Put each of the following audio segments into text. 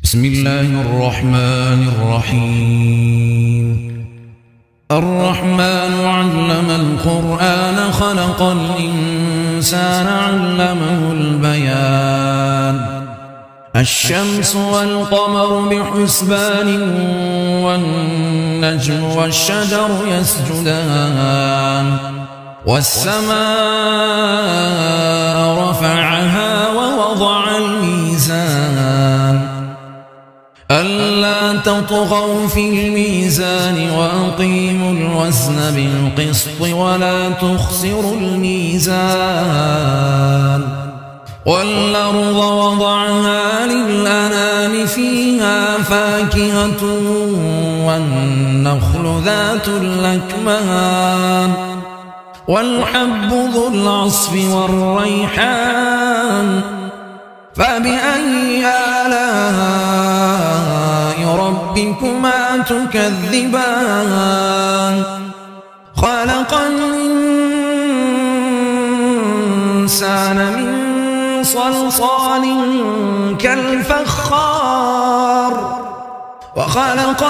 بسم الله الرحمن الرحيم. الرحمن علم القرآن خلق الإنسان علمه البيان. الشمس والقمر بحسبان والنجم والشجر يسجدان والسماء رفعها ووضع الميزان ألا تطغوا في الميزان وأقيموا الوزن بالقسط ولا تخسروا الميزان والأرض وضعها للأنام فيها فاكهة والنخل ذات الأكمام والحب ذو العصف والريحان فبأي آلاء ربكما تكذبان خلق الإنسان من صلصال كالفخار وخلق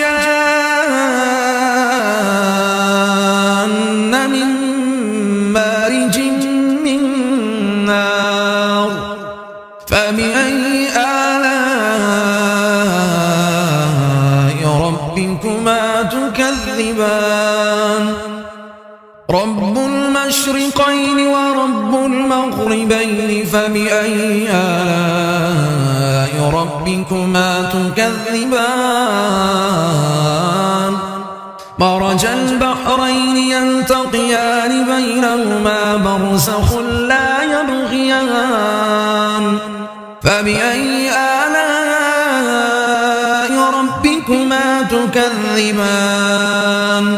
الجان من مارج من نار فبأي آلاء ربكما تكذبان رب المشرقين ورب المغربين فبأي آلاء ربكما تكذبان مرج البحرين يلتقيان بينهما برزخ لا يبغيان فبأي آلاء ربكما تكذبان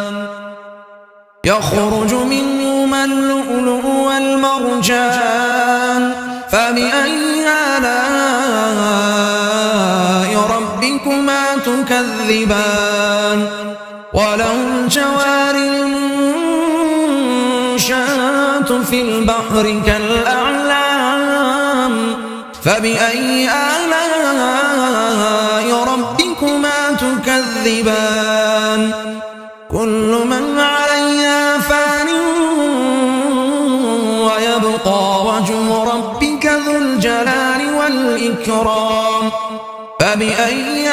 يخرج منهما اللؤلؤ والمرجان فبأي آلاء ربكما تكذبان وله الجوار المنشآت في البحر كالأعلام فبأي آلاء ربكما تكذبان كل من عليها فان ويبقى وجه ربك ذو الجلال والإكرام فبأي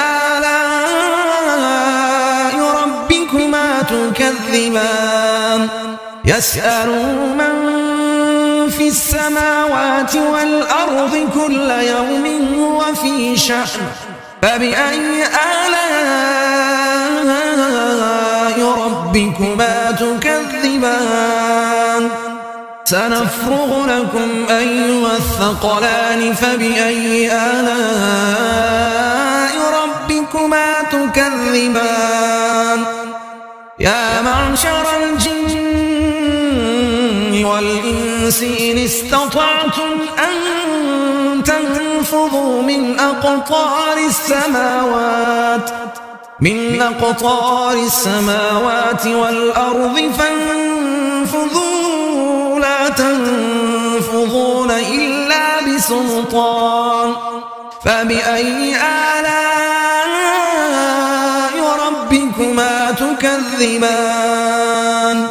آلاء ربكما تكذبان يسأله من في السماوات والأرض كل يوم هو في شأن فبأي آلاء ربكما تكذبان سنفرغ لكم أيها الثقلان فبأي آلاء ربكما تكذبان يا معشر الجن والإنس إن استطعتم أن تنفذوا من أقطار السماوات والأرض فانفذوا لا تنفذون إلا بسلطان فبأي آلاء ربكما تكذبان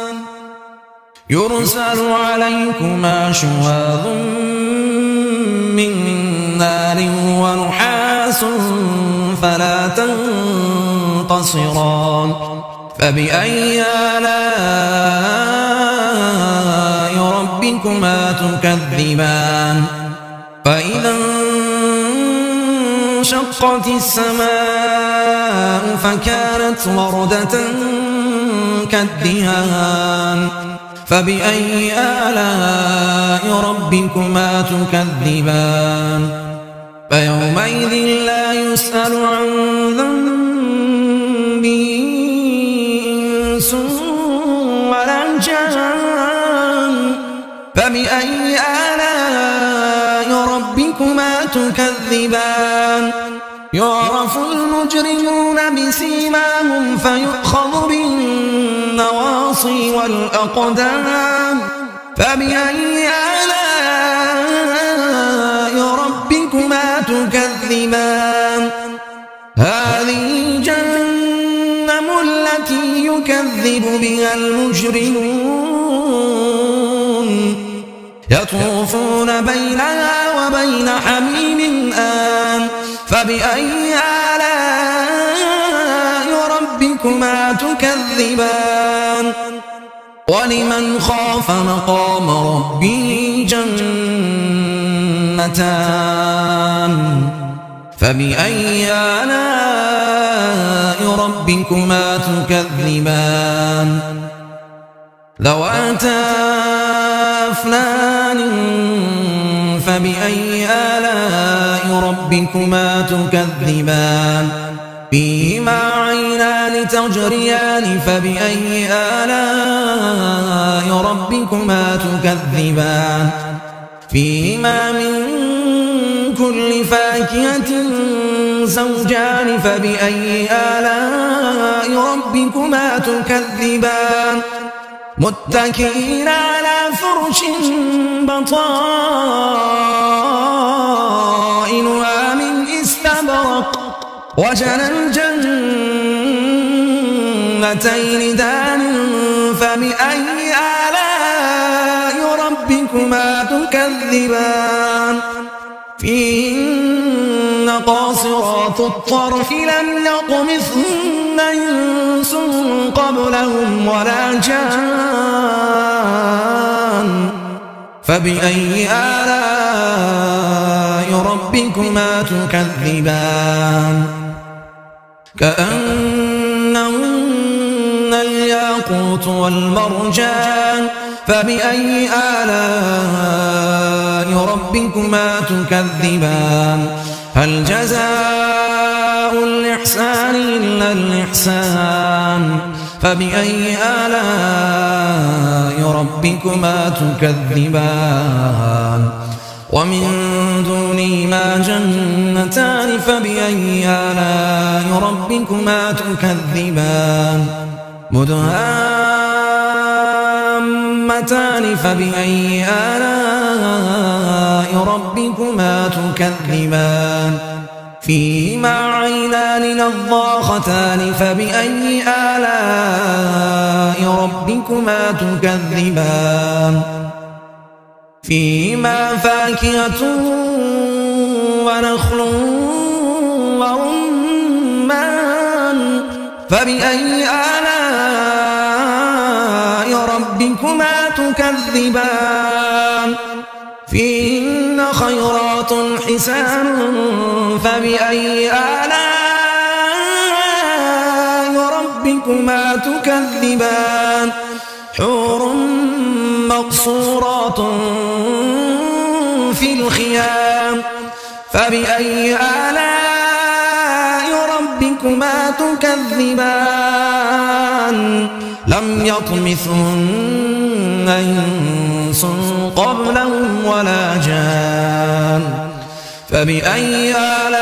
يرسل عليكما شواظ من نار ونحاس فلا تنتصران فبأي آلاء ربكما تكذبان فإذا انشقت السماء فكانت وردة كالدهان فبأي آلاء ربكما تكذبان فيومئذ لا يسأل عن ذنبه إنس ولا جان فبأي آلاء ربكما تكذبان يعرف المجرمون بسيماهم فيؤخذ بالنواصي والأقدام فبأي آلاء ربكما تكذبان هذه جهنم التي يكذب بها المجرمون يطوفون بينها وبين حميم آن فبأي آلاء ربكما تكذبان ولمن خاف مقام ربه جنتان فبأي آلاء ربكما تكذبان ذواتا أفنان فبأي آلاء ربكما تكذبان فيهما عينان تجريان فبأي آلاء ربكما تكذبان فيهما من كل فاكهة زوجان فبأي آلاء ربكما تكذبان متكئين على فرش بطائنها من استبرق وجنى الجنتين دان فبأي آلاء ربكما تكذبان فيهن قاصرات الطرف لم يطمثن إنس قبلهم ولا جان فبأي آلاء ربكما تكذبان كأنهن الياقوت والمرجان فبأي آلاء ربكما تكذبان هل جزاء الإحسان إلا الإحسان فبأي آلاء ربكما تكذبان ومن دونهما جنتان فبأي آلاء ربكما تكذبان مدهامتان فبأي آلاء ربكما تكذبان فيهما عينان نضاختان فبأي آلاء ربكما تكذبان فيهما فاكهة ونخل ورمان فبأي آلاء ربكما تكذبان فيهن خيرات حسان فبأي آلاء ربكما تكذبان حور مقصورات في الخيام فبأي آلاء ربكما تكذبان لم يطمثهن إنس قبلهم ولا جان فبأي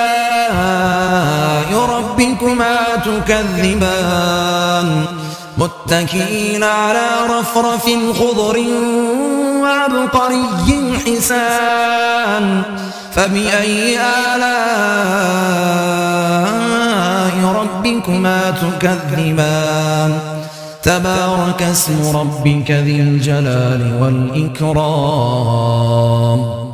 آلاء ربكما تكذبان متكئين على رفرف خضر وعبقري حسان فبأي آلاء ربكما تكذبان تبارك اسم ربك ذي الجلال والإكرام